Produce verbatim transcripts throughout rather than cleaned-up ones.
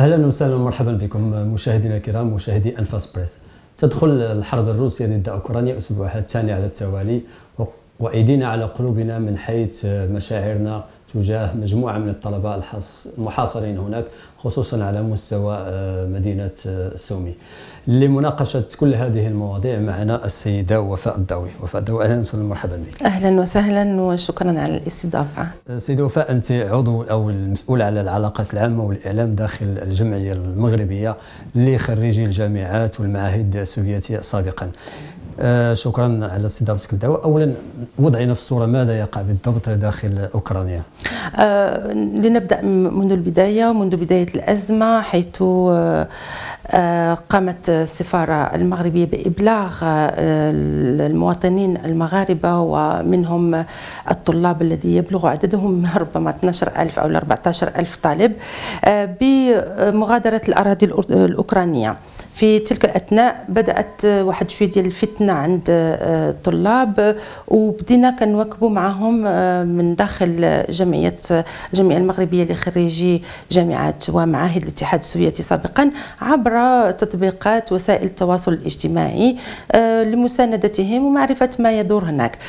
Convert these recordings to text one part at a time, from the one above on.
اهلا وسهلا ومرحبا بكم مشاهدينا الكرام مشاهدي انفاس بريس. تدخل الحرب الروسيه ضد اوكرانيا اسبوعها الثاني على التوالي وايدينا على قلوبنا من حيث مشاعرنا تجاه مجموعه من الطلبه المحاصرين هناك خصوصا على مستوى مدينه سومي. لمناقشه كل هذه المواضيع معنا السيده وفاء الضوي. وفاء الضوي اهلا وسهلا ومرحبا بك. اهلا وسهلا وشكرا على الاستضافه. سيده وفاء، انت عضو او المسؤول على العلاقات العامه والاعلام داخل الجمعيه المغربيه لخريجي الجامعات والمعاهد السوفيتيه سابقا. آه شكرا على استضافتك للدعوه. اولا وضعنا في الصوره، ماذا يقع بالضبط داخل اوكرانيا؟ آه لنبدا منذ البدايه، منذ بدايه الازمه، حيث آه قامت السفاره المغربيه بابلاغ آه المواطنين المغاربه ومنهم الطلاب الذي يبلغ عددهم ربما اثني عشر ألف او أربعة عشر ألف طالب آه بمغادره الاراضي الاوكرانيه. في تلك الاثناء بدات واحد شويه ديال الفتنه عند الطلاب، وبدينا كنواكبوا معهم من داخل جمعيه الجمعيه المغربيه لخريجي جامعات ومعاهد الاتحاد السوفيتي سابقا عبر تطبيقات وسائل التواصل الاجتماعي لمساندتهم ومعرفه ما يدور هناك.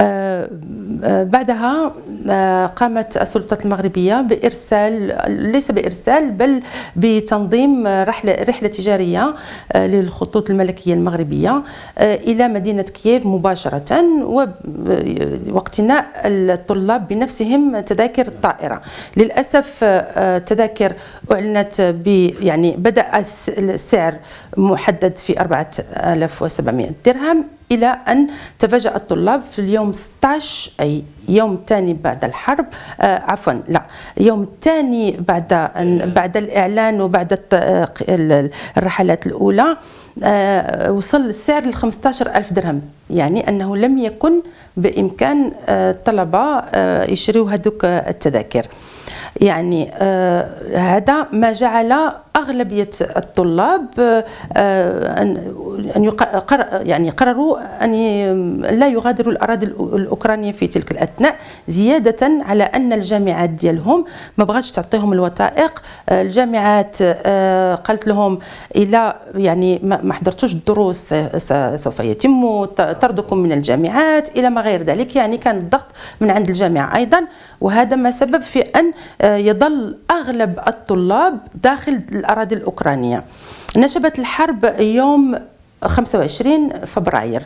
بعدها قامت السلطات المغربيه بارسال، ليس بارسال بل بتنظيم رحله رحله تجاريه للخطوط الملكيه المغربيه الى مدينه كييف مباشره، واقتناء الطلاب بنفسهم تذاكر الطائره. للاسف التذاكر اعلنت ب يعني بدا السعر محدد في أربعة آلاف وسبعمائة درهم، إلى أن تفاجأ الطلاب في اليوم ستة عشر أي يوم الثاني بعد الحرب، آه عفوا لا يوم الثاني بعد بعد الإعلان وبعد الرحلات الأولى، آه وصل السعر ل خمسة عشر ألف درهم. يعني أنه لم يكن بإمكان الطلبة آه يشتروا هذوك التذاكر. يعني آه هذا ما جعل أغلبية الطلاب آه أن أن يقر يعني قرروا أن لا يغادروا الأراضي الأوكرانية في تلك الأثناء، زيادة على أن الجامعات ديالهم ما بغاتش تعطيهم الوثائق. آه الجامعات آه قالت لهم إلا يعني ما حضرتوش الدروس سوف يتم طردكم من الجامعات إلى ما غير ذلك. يعني كان الضغط من عند الجامعة أيضا، وهذا ما سبب في أن يظل أغلب الطلاب داخل الأراضي الأوكرانية. نشبت الحرب يوم خمسة وعشرين فبراير.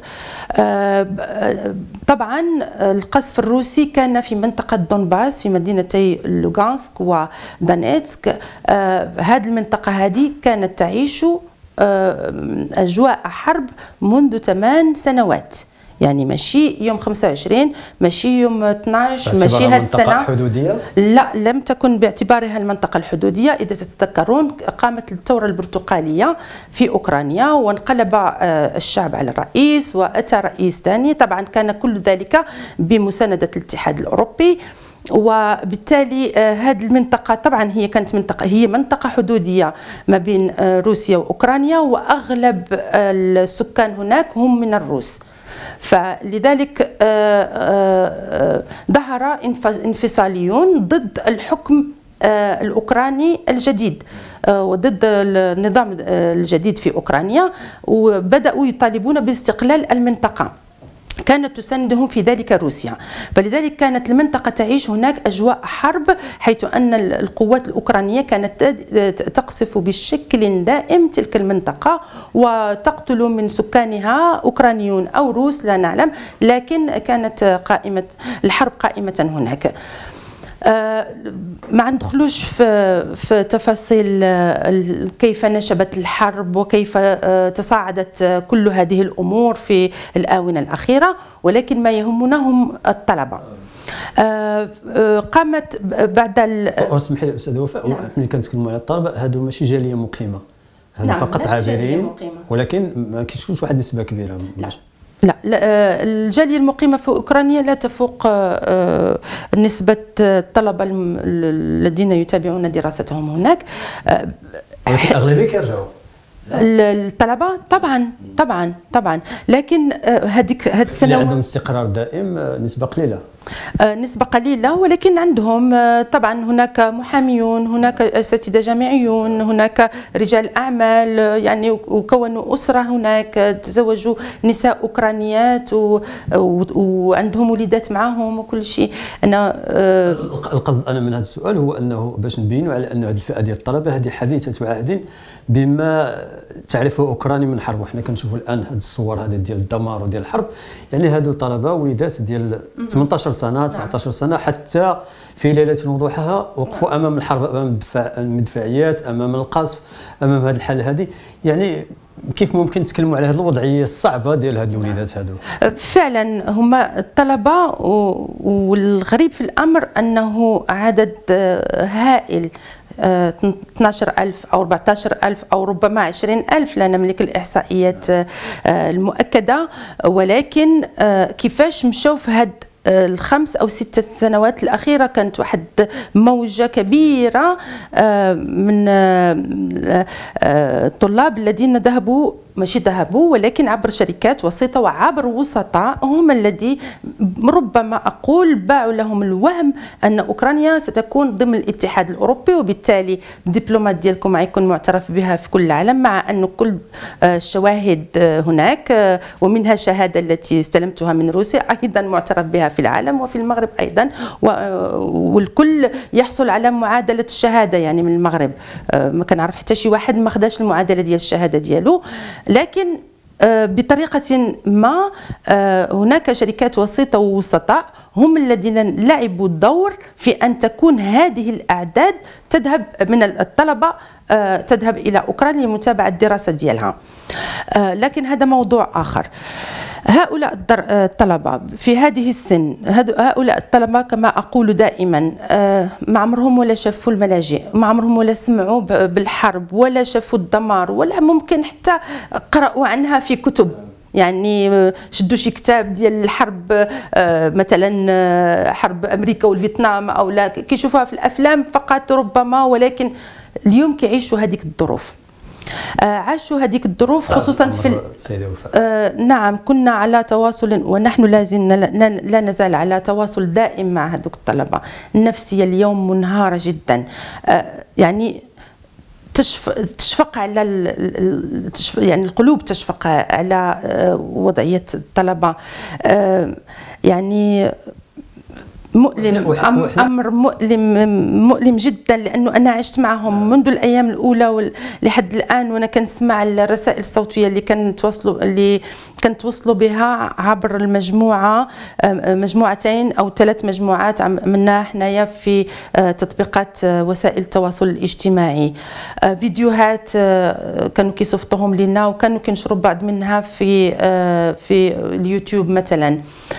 طبعا القصف الروسي كان في منطقة دونباس في مدينتي لوغانسك ودانيتسك. هذه المنطقة هذه كانت تعيش أجواء حرب منذ ثمان سنوات. يعني ماشي يوم خمسة وعشرين، ماشي يوم اثني عشر، ماشي هذه السنه حدوديه؟ لا، لم تكن باعتبارها المنطقه الحدوديه. اذا تتذكرون قامت الثوره البرتقاليه في اوكرانيا وانقلب الشعب على الرئيس واتى رئيس ثاني. طبعا كان كل ذلك بمسانده الاتحاد الاوروبي، وبالتالي هذه المنطقة طبعا هي كانت منطقة هي منطقة حدودية ما بين روسيا وأوكرانيا، وأغلب السكان هناك هم من الروس. فلذلك ظهر انفصاليون ضد الحكم الأوكراني الجديد وضد النظام الجديد في أوكرانيا، وبدأوا يطالبون باستقلال المنطقة. كانت تساندهم في ذلك روسيا، فلذلك كانت المنطقة تعيش هناك أجواء حرب، حيث أن القوات الأوكرانية كانت تقصف بشكل دائم تلك المنطقة وتقتل من سكانها أوكرانيون أو روس لا نعلم، لكن كانت قائمة الحرب قائمة هناك. ما ندخلوش في في تفاصيل كيف نشبت الحرب وكيف تصاعدت كل هذه الامور في الاونه الاخيره، ولكن ما يهمنا هم الطلبه. قامت بعد اسمح لي استاذ وفاء، نعم. ملي كنتكلموا على الطلبه هادو ماشي جاليه مقيمه، هادو نعم. فقط عابرين، ولكن ما كاينش واحد النسبه كبيره. لا. لا, لا الجالية المقيمة في أوكرانيا لا تفوق نسبة الطلبة الذين يتابعون دراستهم هناك، ولكن الأغلبية كيرجعوا. الطلبة طبعا طبعا طبعا، لكن هذيك هذه السنوات اللي عندهم استقرار دائم نسبة قليلة. نسبة قليلة، ولكن عندهم طبعا هناك محاميون، هناك أساتذة جامعيون، هناك رجال أعمال يعني، وكونوا أسرة هناك، تزوجوا نساء أوكرانيات وعندهم وليدات معهم وكل شيء. أنا القصد أنا من هذا السؤال هو أنه باش نبينوا على أن هذه الفئة ديال الطلبة هذه حديثة عهد بما تعرفه أوكرانيا من حرب، وحنا كنشوفوا الآن هذه الصور هذه ديال الدمار وديال الحرب. يعني هادو طلبة وليدات ديال ثمانية عشر سنة تسعة عشر سنة، حتى في ليلة وضوحها وقفوا أمام الحرب، أمام الدفاع المدفعيات، أمام القصف، أمام هذه الحالة هذه. يعني كيف ممكن نتكلموا على هذه الوضعية الصعبة ديال هاد الوليدات هادو؟ فعلا هما الطلبة، والغريب في الأمر أنه عدد هائل، اثناش ألف أو أربعة عشر ألف أو ربما عشرين ألف، لا نملك الإحصائيات المؤكدة، ولكن كيفاش مشاو في هاد الخمس أو ست سنوات الأخيرة كانت واحد موجة كبيرة من الطلاب الذين ذهبوا، ماشي ذهبوا ولكن عبر شركات وسيطة وعبر وسطاء، هم الذي ربما أقول باعوا لهم الوهم أن أوكرانيا ستكون ضمن الاتحاد الأوروبي، وبالتالي الدبلومات ديالكم غيكون معترف بها في كل العالم، مع أن كل الشواهد هناك ومنها الشهادة التي استلمتها من روسيا أيضا معترف بها في العالم وفي المغرب أيضا، والكل يحصل على معادلة الشهادة يعني من المغرب. ما كنعرف حتى شي واحد ما خداش المعادلة ديال الشهادة ديالو، لكن بطريقة ما هناك شركات وسيطة ووسطاء هم الذين لعبوا الدور في أن تكون هذه الأعداد تذهب من الطلبة تذهب إلى أوكرانيا لمتابعة الدراسة ديالها. لكن هذا موضوع آخر. هؤلاء الطلبة في هذه السن، هؤلاء الطلبة كما أقول دائما ما عمرهم ولا شافوا الملاجئ، ما عمرهم ولا سمعوا بالحرب ولا شافوا الدمار، ولا ممكن حتى قرأوا عنها في كتب، يعني شدوا شي كتاب ديال الحرب مثلا حرب أمريكا والفيتنام أو لا، كيشوفوها في الأفلام فقط ربما، ولكن اليوم كيعيشوا هذيك الظروف. عاشوا هذيك الظروف خصوصا في آه نعم، كنا على تواصل ونحن لازلنا لا نزال على تواصل دائم مع هذوك الطلبة. النفسية اليوم منهارة جدا، آه يعني تشفق على يعني القلوب تشفق على وضعية الطلبة، آه يعني مؤلم، أمر مؤلم مؤلم جدا، لأنه أنا عشت معهم منذ الأيام الأولى لحد الآن، وأنا كنسمع الرسائل الصوتية اللي كنتواصلوا اللي كنتوصلوا بها عبر المجموعة، مجموعتين أو ثلاث مجموعات عملناها حنايا في تطبيقات وسائل التواصل الاجتماعي، فيديوهات كانوا كيصيفطوهم لنا وكانوا كنشروا بعض منها في في اليوتيوب مثلا،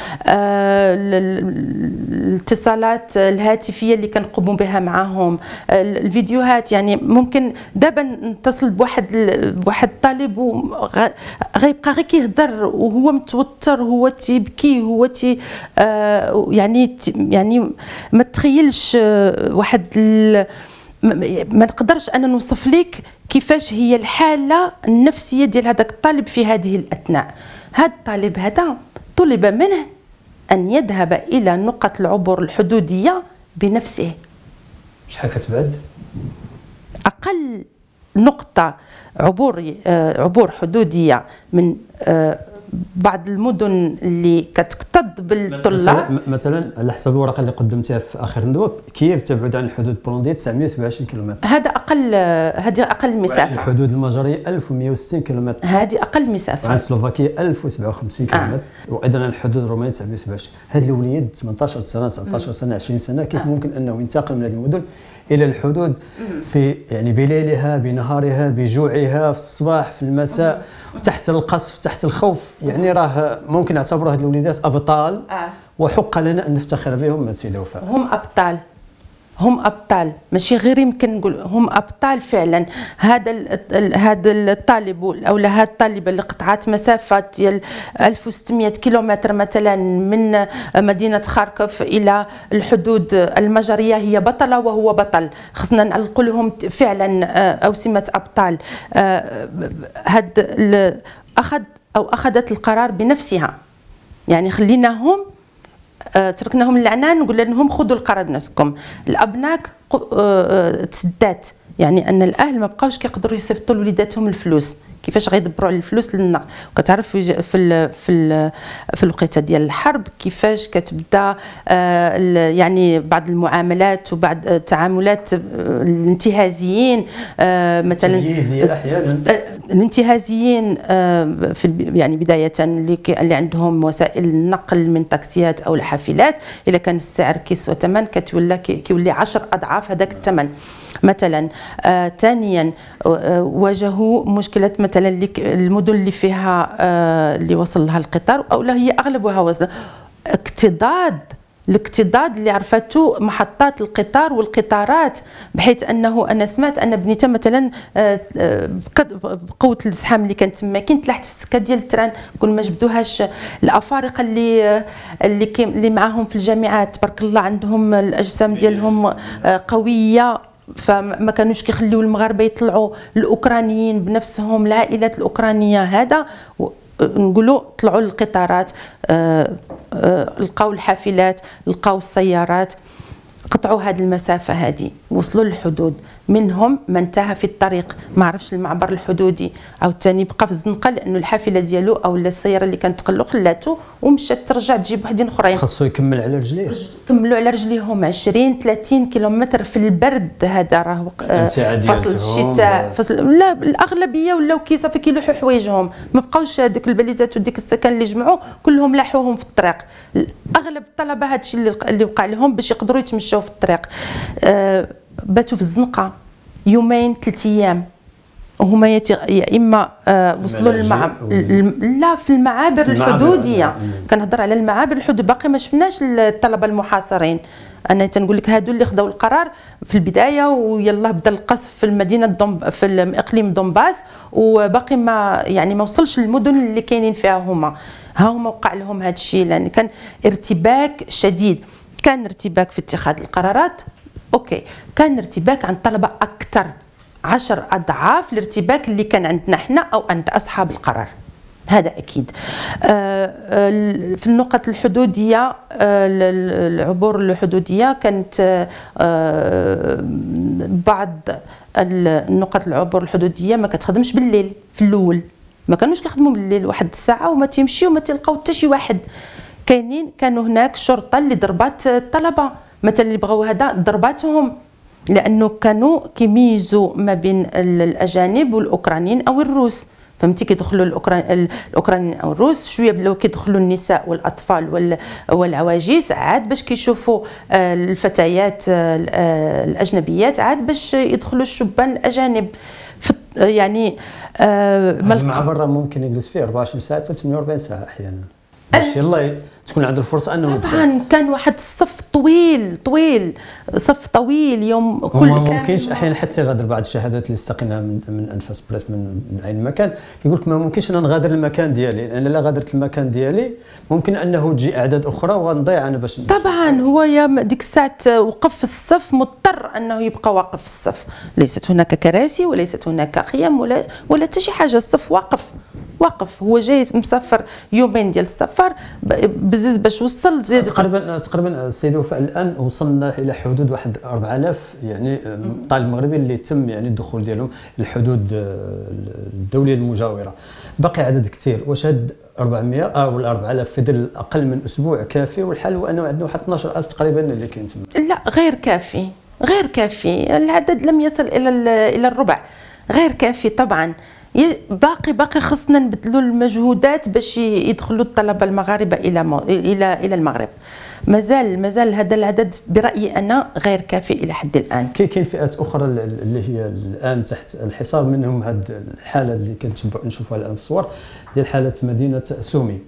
الاتصالات الهاتفيه اللي كنقوموا بها معهم، الفيديوهات. يعني ممكن دابا نتصل بواحد بواحد طالب وغيبقى غير كيهضر وهو متوتر، هو تيبكي، هو تي آه يعني يعني ما تخيلش واحد ما نقدرش انا نوصف لك كيفاش هي الحاله النفسيه ديال هذاك الطالب في هذه الاثناء. هذا الطالب هذا طلب منه أن يذهب إلى نقط العبور الحدودية بنفسه. شحال كتبعد؟ أقل نقطة عبور عبور حدودية من بعض المدن اللي كتكتظ بالطلاب. مثلا على حسب الورقه اللي قدمتيها في اخر ندوه، كييف تبعد عن الحدود البولنديه تسعمائة وسبعة وعشرين كيلومتر. هذا اقل هذه اقل مسافه. الحدود المجريه ألف ومائة وستين كيلومتر. هذه اقل مسافه. عن سلوفاكيا ألف وسبعة وخمسين كيلومتر، آه. وايضا عن الحدود الرومانيه تسعمائة وسبعة وعشرين. هذا الوليد ثمانية عشر سنه تسعة عشر سنه عشرين سنه، كيف آه. ممكن انه ينتقل من هذه المدن الى الحدود في يعني بليلها بنهارها بجوعها في الصباح في المساء وتحت القصف تحت الخوف؟ يعني راه ممكن نعتبروا هاد الوليدات ابطال، آه. وحق لنا ان نفتخر بهم السيده وفاء. هم ابطال، هم ابطال، ماشي غير يمكن نقول هم ابطال فعلا. هذا هذا الطالب او هذه الطالبه اللي قطعت مسافه ديال ألف وستمائة كيلومتر مثلا من مدينه خاركوف الى الحدود المجريه، هي بطله وهو بطل، خصنا نعلقوا لهم فعلا اوسمه ابطال. هذا اخذ او اخذت القرار بنفسها، يعني خليناهم تركناهم للعنان وقلنا لهم خذوا القرار بنفسكم. الابناك تسدات، يعني ان الاهل ما بقاوش كيقدروا يصيفطوا لوليداتهم الفلوس، كيفاش غيدبروا على الفلوس للنقل. وكتعرف في في ال في ال في الوقيته ديال الحرب كيفاش كتبدا يعني بعض المعاملات وبعض التعاملات الانتهازيين، مثلا احيانا الانتهازيين في يعني بدايه اللي اللي عندهم وسائل النقل من تاكسيات او الحافلات، اذا كان السعر كيسوى ثمن كتولى كيولي عشر اضعاف هذاك الثمن مثلا. آه، ثانيا آه، واجهوا مشكله مثلا اللي المدن اللي فيها آه، اللي وصل لها القطار او لا هي اغلبها وصل اكتضاد الاكتضاد اللي عرفته محطات القطار والقطارات، بحيث انه انا سمعت ان بنيته مثلا بقوه الزحام اللي كانت تما كاين تلاحت في السكه ديال التران، كل ما جبدوهاش الافارقه اللي اللي اللي معاهم في الجامعات تبارك الله عندهم الاجسام ديالهم قويه، فما كانوش كيخليو المغاربه يطلعوا، الاوكرانيين بنفسهم العائلات الاوكرانيه هذا نقولوا طلعوا للقطارات، آه آه لقاو الحافلات، لقاو السيارات، قطعوا هذه المسافه هذه، وصلوا للحدود. منهم من انتهى في الطريق ما عرفش المعبر الحدودي، عاوتاني بقى في الزنقه لانه الحافله ديالو او السياره اللي كانت تقلو خلاتو ومشات ترجع تجيب وحدين اخرين، خاصو يكمل على رجليه، كملوا على رجليهم عشرين ثلاثين كيلومتر في البرد هذا. راه فصل الشتاء فصل لا الاغلبيه ولاو كي صافي كيلوحوا حوايجهم، ما بقاوش هذوك الباليزات وديك السكن اللي جمعوا كلهم لاحوهم في الطريق. اغلب الطلبه هذا الشيء اللي وقع لهم باش يقدروا يتمشوا في الطريق. أه باتوا في الزنقه يومين ثلاث ايام وهما يا اما آه وصلوا للمعابر، لا في المعابر الحدوديه، كنهضر على المعابر الحدوديه، باقي ما شفناش الطلبه المحاصرين. انا تنقول لك هادو اللي خداو القرار في البدايه ويلا بدا القصف في المدينه دوم في اقليم دونباس، وباقي ما يعني ما وصلش للمدن اللي كاينين فيها هما، ها هما وقع لهم هذا الشيء، لان كان ارتباك شديد. كان ارتباك في اتخاذ القرارات اوكي، كان ارتباك عند الطلبه اكثر عشر اضعاف الارتباك اللي كان عندنا احنا او عند اصحاب القرار، هذا اكيد. في النقط الحدوديه العبور الحدوديه كانت بعض النقط العبور الحدوديه ما كتخدمش بالليل، في الاول ما كانوش كيخدموا بالليل واحد الساعه وما تيمشيو وما تلقاو حتى شي واحد. كاينين كانوا هناك شرطه اللي ضربات الطلبه مثلا اللي بغاو هذا ضرباتهم، لانه كانوا كيميزوا ما بين الاجانب والاوكرانيين او الروس، فهمتي كيدخلوا الاوكران الاوكرانيين او الروس شويه بلاو كيدخلوا النساء والاطفال والعواجيز عاد باش كيشوفوا الفتيات الاجنبيات عاد باش يدخلوا الشبان الاجانب. يعني المعبر ممكن يجلس فيه أربعة وعشرين ساعه حتى ثمانية وأربعين ساعه احيانا باش يلا تكون عنده الفرصه انه طبعا. كان واحد الصف طويل طويل صف طويل يوم كل ما ممكنش احيانا حتى يغادر بعض الشهادات اللي استقيناها من من انفاس بريس من اي مكان، كيقول لك ما ممكنش انا نغادر المكان ديالي، لان لا غادرت المكان ديالي ممكن انه تجي اعداد اخرى وغنضيع انا باش طبعا. هو يا ديك الساعه وقف في الصف مضطر انه يبقى واقف في الصف، ليست هناك كراسي وليست هناك خيام ولا ولا حتى شي حاجه، الصف واقف واقف. هو جاي مسافر يومين ديال السفر بزز باش وصل زيد تقريبا تقريبا السيد وفاء الان وصلنا الى حدود واحد أربعة آلاف يعني طالب مغربي اللي تم يعني الدخول ديالهم للحدود الدوليه المجاوره. باقي عدد كثير. واش هاد أربعمائة او أربعة آلاف في ظل اقل من اسبوع كافي؟ والحال هو انه عندنا واحد اثناش ألف تقريبا اللي كاين تما. لا غير كافي غير كافي، العدد لم يصل الى الى الربع، غير كافي طبعا. باقي باقي خصنا نبذلوا المجهودات باش يدخلوا الطلبه المغاربه الى الى الى المغرب. مازال مازال هذا العدد برايي انا غير كافي الى حد الان. كاين فئات اخرى اللي هي الان تحت الحصار، منهم هذه الحاله اللي كنشوفوها الان في الصور ديال حاله مدينه سومي.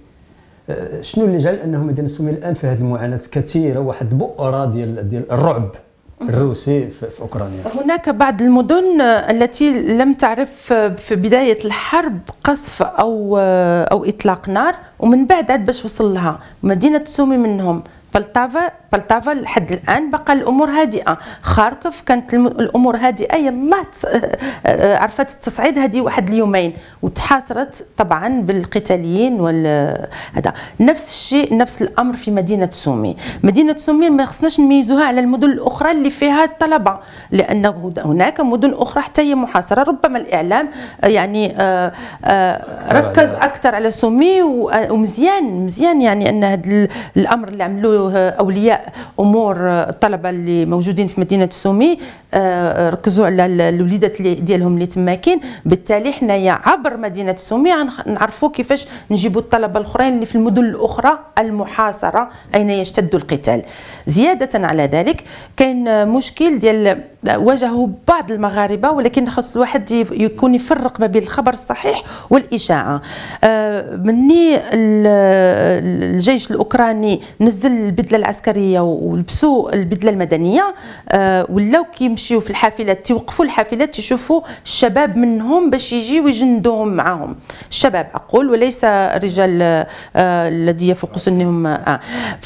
شنو اللي جعل انه مدينه سومي الان في هذه المعاناه كثيره، واحد البؤره ديال ديال الرعب الروسي في اوكرانيا؟ هناك بعض المدن التي لم تعرف في بدايه الحرب قصف او او اطلاق نار، ومن بعد عاد باش وصل لها. مدينه سومي منهم، بلطافا بلطافا لحد الان بقى الامور هادئه. خاركوف كانت الامور هادئه، يلا عرفت التصعيد هذه واحد اليومين وتحاصرت طبعا بالقتاليين وال هذا. نفس الشيء نفس الامر في مدينه سومي. مدينه سومي ما خصناش نميزوها على المدن الاخرى اللي فيها الطلبه، لان هناك مدن اخرى حتى هي محاصره. ربما الاعلام يعني آآ آآ ركز اكثر على سومي، ومزيان مزيان يعني ان هذا الامر اللي عملوه اولياء امور الطلبه اللي موجودين في مدينه سومي، ركزوا على الوليدات ديالهم اللي تماكين. بالتالي حنايا عبر مدينه سومي نعرفوا كيفاش نجيبوا الطلبه الاخرين اللي في المدن الاخرى المحاصره اين يشتد القتال. زياده على ذلك كاين مشكل ديال واجهه بعض المغاربه، ولكن خاص الواحد يكون يفرق ما بين الخبر الصحيح والاشاعه. مني الجيش الاوكراني نزل البدله العسكريه ولبسوا البدله المدنيه، ولاو كيمشيو في الحافلات توقفوا الحافلات تشوفوا الشباب منهم باش يجيو يجندوهم معاهم. الشباب اقول وليس الرجال الذي يفوق سنهم. آه.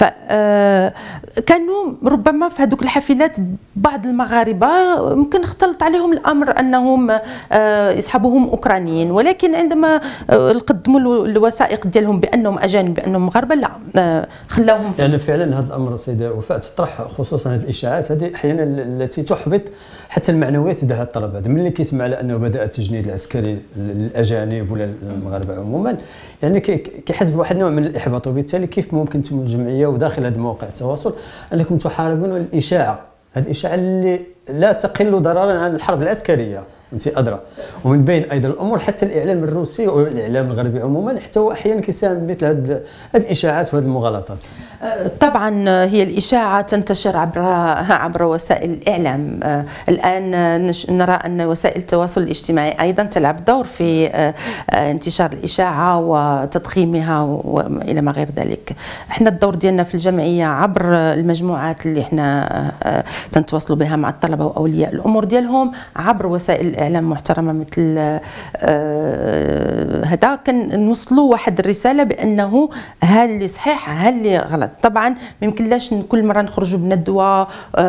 فكانوا ربما في هذوك الحافلات بعض المغاربه ممكن اختلط عليهم الامر انهم يصحبوهم اوكرانيين، ولكن عندما قدموا الوثائق ديالهم بانهم اجانب بانهم مغاربه لا خلاوهم. يعني فعلا هذا الامر سيده وفاء تطرح خصوصا هذه الاشاعات هذه احيانا التي تحبط حتى المعنويات ديال هاد الطلبه. هذا ملي كيسمع على انه بدا التجنيد العسكري للاجانب ولا المغاربه عموما، يعني كيحس بواحد النوع من الاحباط. وبالتالي كيف ممكن انتم الجمعيه وداخل هذا مواقع التواصل انكم تحاربون الاشاعه، هذه الاشاعه اللي لا تقل ضررا عن الحرب العسكريه، انت ادرى. ومن بين ايضا الامور حتى الاعلام الروسي والاعلام الغربي عموما حتى هو احيانا كيساهم بمثل هذه الاشاعات وهذه المغالطات. طبعا هي الاشاعه تنتشر عبر عبر وسائل الاعلام. الان نرى ان وسائل التواصل الاجتماعي ايضا تلعب دور في انتشار الاشاعه وتضخيمها والى ما غير ذلك. احنا الدور ديالنا في الجمعيه عبر المجموعات اللي احنا تنتواصلوا بها مع الطلبه واولياء الامور ديالهم عبر وسائل الاعلام محترمه مثل هذا، كنوصلوا واحد الرساله بانه ها اللي صحيح ها اللي غلط. طبعا ما يمكنلاش كل مره نخرجوا بندوه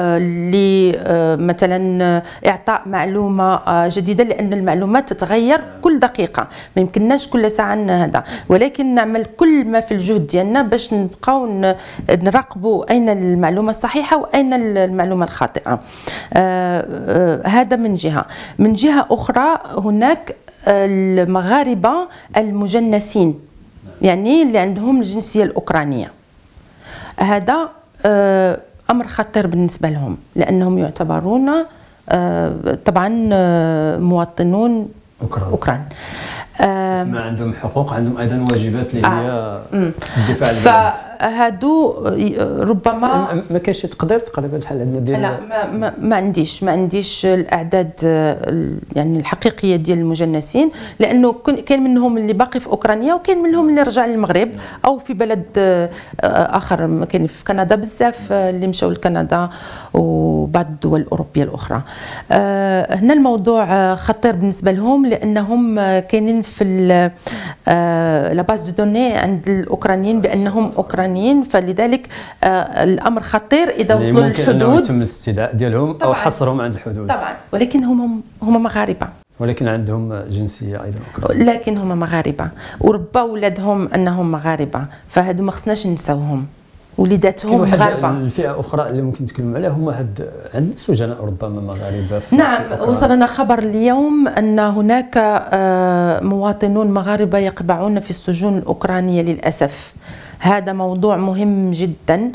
مثلا اعطاء معلومه جديده، لان المعلومات تتغير كل دقيقه، ما يمكنناش كل ساعه هذا، ولكن نعمل كل ما في الجهد ديالنا باش نبقاو نراقبوا اين المعلومه الصحيحه واين المعلومه الخاطئه. هذا من جهه. من جهه اخرى هناك المغاربه المجنسين، يعني اللي عندهم الجنسيه الاوكرانيه. هذا امر خطير بالنسبه لهم، لانهم يعتبرون طبعا مواطنون اوكران, أوكران. ما عندهم حقوق، عندهم ايضا واجبات اللي هي الدفاع عن البلد. فهادو ربما ما كاينش تقدير تقريبا شحال عندنا ديال لا ما, ما, ما عنديش ما عنديش الاعداد يعني الحقيقيه ديال المجنسين، لانه كاين منهم اللي باقي في اوكرانيا وكاين منهم اللي رجع للمغرب او في بلد اخر. كاين في كندا بزاف اللي مشاو لكندا وبعض الدول الاوروبيه الاخرى. هنا الموضوع خطير بالنسبه لهم، لانهم كاينين في لا باز دو دوني عند الاوكرانيين بانهم اوكرانيين، فلذلك الامر خطير اذا وصلوا للحدود. ممكن يتم الاستدعاء ديالهم او حصرهم عند الحدود طبعا، ولكن هم هم مغاربه، ولكن عندهم جنسيه ايضا اوكرانيه، لكن هم مغاربه وربى اولادهم انهم مغاربه، فهادو ما خصناش نساوهم، وليداتهم مغاربه. الفئه اخرى اللي ممكن نتكلموا عليها هم هاد عند سجناء ربما مغاربه. نعم، وصلنا خبر اليوم ان هناك مواطنون مغاربه يقبعون في السجون الاوكرانيه للاسف. هذا موضوع مهم جدا،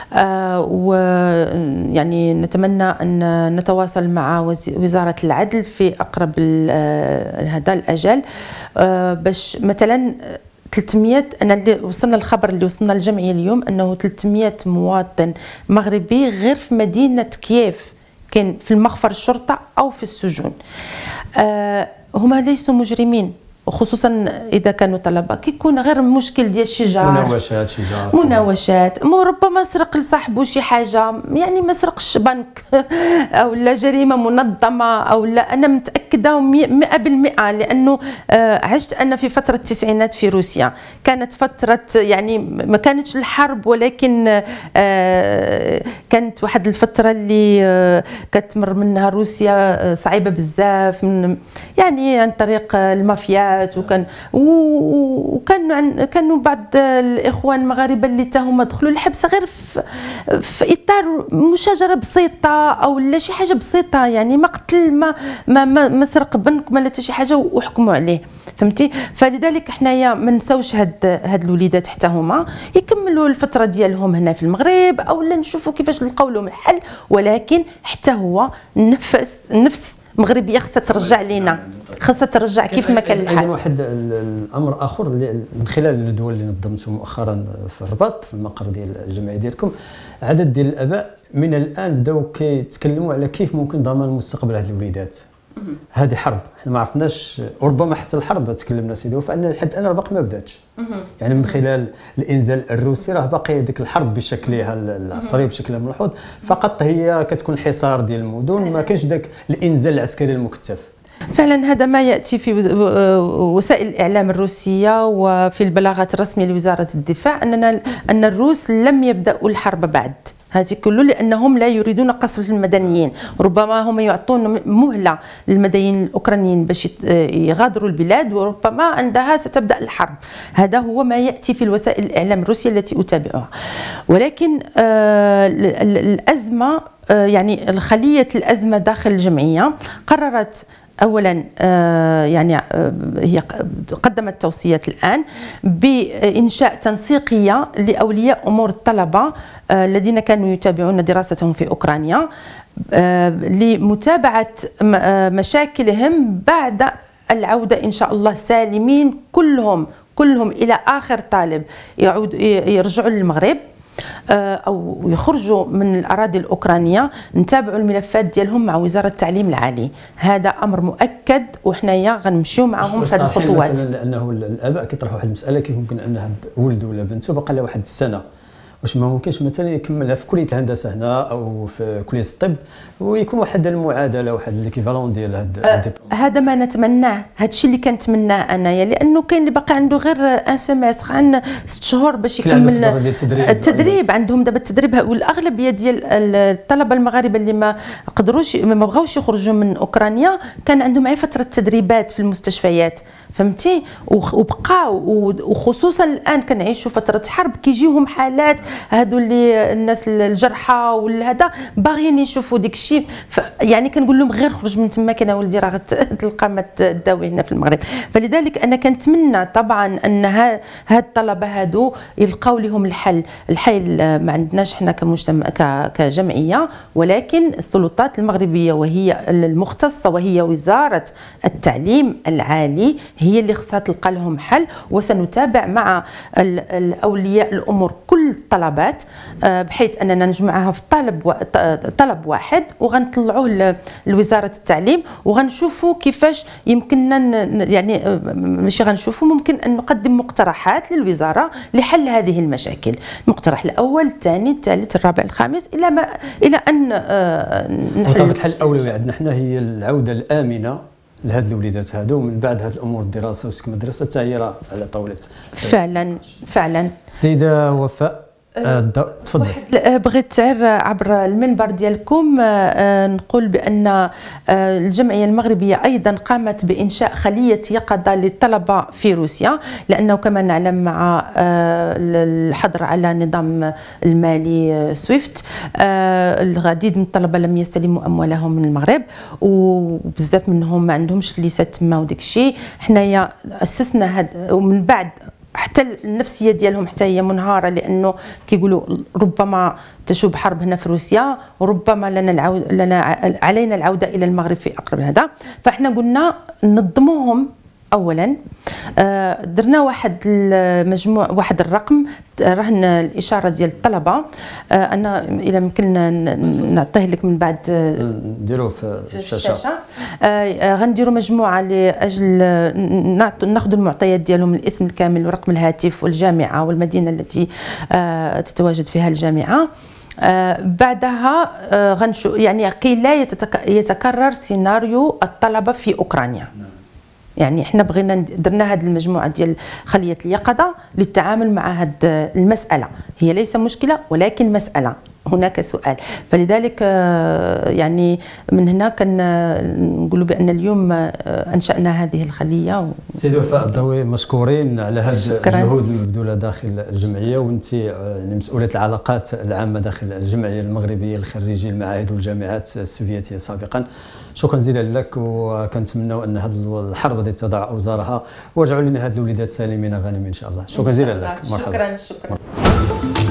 ويعني نتمنى ان نتواصل مع وزاره العدل في اقرب هذا الاجل باش مثلا ثلاثمئة. انا اللي وصلنا الخبر اللي وصلنا الجمعيه اليوم انه ثلاثمئة مواطن مغربي غير في مدينه كييف كان في المخفر الشرطه او في السجون. هما ليسوا مجرمين، وخصوصا اذا كانوا طلبه كيكون غير مشكل ديال الشجار، مناوشات شجار، مناوشات، مو ربما سرق لصاحبه شي حاجه، يعني ما سرقش بنك او لا جريمه منظمه او لا. انا متاكده مئة بالمئة لانه عشت انا في فتره التسعينات في روسيا، كانت فتره يعني ما كانتش الحرب ولكن كانت واحد الفتره اللي كتمر منها روسيا صعيبه بزاف، من يعني عن طريق المافيات، وكان وكان كانوا بعض الاخوان المغاربه اللي تا هما دخلوا الحبس غير في, في اطار مشاجره بسيطه او لا شي حاجه بسيطه، يعني ما قتل ما ما ما, ما سرق بنك ما لا حتى شي حاجه وحكموا عليه، فهمتي. فلذلك حنايا ما نساوش هاد هاد الوليدات حتى هما يكملوا الفتره ديالهم هنا في المغرب او لا نشوفوا كيفاش نلقاو لهم الحل، ولكن حتى هو نفس نفس مغربيه خاصها ترجع لينا، خاصها ترجع كيف ما كان الحال. ايضا واحد الامر اخر من خلال الندوه اللي نظمته مؤخرا في الرباط في المقر ديال الجمعيه ديالكم، عدد ديال الاباء من الان بداو كيتكلموا على كيف ممكن ضمان مستقبل هذه الوليدات. هذه حرب حنا ما عرفناش، وربما حتى الحرب تكلمنا سيدي وفاء ان لحد الان باقي ما بداتش، يعني من خلال الانزال الروسي راه باقي ديك الحرب بشكلها العصري بشكلها ملحوظ، فقط هي كتكون حصار ديال المدن، ما كاينش داك الانزال العسكري المكثف. فعلا هذا ما ياتي في وسائل الاعلام الروسيه وفي البلاغات الرسميه لوزاره الدفاع، اننا ان الروس لم يبداوا الحرب بعد، هذه كله لانهم لا يريدون قصف المدنيين، ربما هم يعطون مهله للمدنيين الاوكرانيين باش يغادروا البلاد، وربما عندها ستبدا الحرب. هذا هو ما ياتي في الوسائل الاعلام الروسيه التي اتابعها. ولكن آه الازمه آه يعني الخليه الازمه داخل الجمعيه قررت اولا آه يعني آه هي قدمت توصيات الان بانشاء تنسيقيه لاولياء امور الطلبه آه الذين كانوا يتابعون دراستهم في اوكرانيا آه لمتابعه آه مشاكلهم بعد العوده ان شاء الله سالمين كلهم كلهم الى اخر طالب يعود يرجعوا للمغرب او يخرجوا من الاراضي الاوكرانيه، نتابعوا الملفات ديالهم مع وزاره التعليم العالي. هذا امر مؤكد وحنايا غنمشيو معهم في هذه الخطوات. مثلا لانه الاباء كيطرحوا واحد المساله، كيف ممكن ان ولد ولا بنته باقي لها واحد السنه، واش ما ممكنش مثلا يكملها في كليه الهندسه هنا او في كليه الطب ويكون واحد المعادله واحد ليكيفالون ديال هذا أه هذا ما نتمناه، هذا الشيء اللي كنتمناه انايا، لانه كاين اللي باقي عنده غير ان سيمستر عن ست شهور باش يكمل التدريب. عندهم دابا التدريب، والاغلبيه ديال الطلبه المغاربه اللي ما قدروش ما بغاوش يخرجوا من اوكرانيا كان عندهم غير فتره تدريبات في المستشفيات، فهمتي، وبقاو. وخصوصا الان كنعيشوا فتره حرب كيجيوهم حالات هادو اللي الناس الجرحى ولا هذا باغيين يشوفوا ديك الشيء، يعني كنقول لهم غير خرج من تما كان ولدي راه غتلقى ما تداوي هنا في المغرب. فلذلك انا كنتمنى طبعا ان هاد الطلبه هادو يلقاو لهم الحل. الحل ما عندناش حنا كمجتمع كجمعيه، ولكن السلطات المغربيه وهي المختصه وهي وزاره التعليم العالي هي اللي خصها تلقى لهم حل. وسنتابع مع اولياء الامور كل الطلبات بحيث اننا نجمعها في طلب طلب واحد وغنطلعوه لوزاره التعليم، وغنشوفوا كيفاش يمكننا يعني ماشي غنشوفوا ممكن ان نقدم مقترحات للوزاره لحل هذه المشاكل. المقترح الاول، الثاني، الثالث، الرابع، الخامس، الى ما الى ان بطبيعه الحال الاولويه عندنا حنا هي العوده الامنه لهاد الوليدات هادو، ومن بعد هاد الامور الدراسه وسكن المدرسه حتى هي راه على طاوله. فعلا فعلا السيده وفاء تفضل. بغيت غير عبر المنبر ديالكم نقول بان الجمعيه المغربيه ايضا قامت بانشاء خليه يقظه للطلبه في روسيا، لانه كما نعلم مع الحظر على نظام المالي سويفت العديد من الطلبه لم يستلموا اموالهم من المغرب، وبزاف منهم ما عندهمش فليسات تما وداك الشيء. حنايا اسسنا هذا، ومن بعد حتى النفسيه ديالهم حتى هي منهاره، لانه كيقولوا ربما تشوب حرب هنا في روسيا، وربما لنا العود لنا علينا العوده الى المغرب في اقرب هذا. فاحنا قلنا ننظموهم اولا درنا واحد المجموع واحد الرقم رهن الاشاره ديال الطلبه. انا الى يمكن نعطيه لك من بعد نديروه في الشاشه. غنديروا مجموعه لاجل ناخذ المعطيات ديالهم، الاسم الكامل ورقم الهاتف والجامعه والمدينه التي تتواجد فيها الجامعه. آه بعدها آه غنشو يعني كي لا يتكرر سيناريو الطلبه في اوكرانيا. يعني احنا بغينا درنا هذه المجموعه ديال خليه اليقظه للتعامل مع هذه المساله، هي ليس مشكله ولكن مساله، هناك سؤال. فلذلك يعني من هنا كنقولوا بان اليوم انشانا هذه الخليه. سيدي وفاء الضوي، مشكورين على هذه الجهود المبذوله داخل الجمعيه، وانت يعني مسؤوله العلاقات العامه داخل الجمعيه المغربيه لخريجي المعاهد والجامعات السوفيتيه سابقا. شكرا جزيلا لك، وكنتمنوا ان هذه الحرب غادي تضع اوزارها، وارجعوا لنا هاد الوليدات سالمين غانمين ان شاء الله. شكرا جزيلا لك. مرحبا. شكرا شكرا.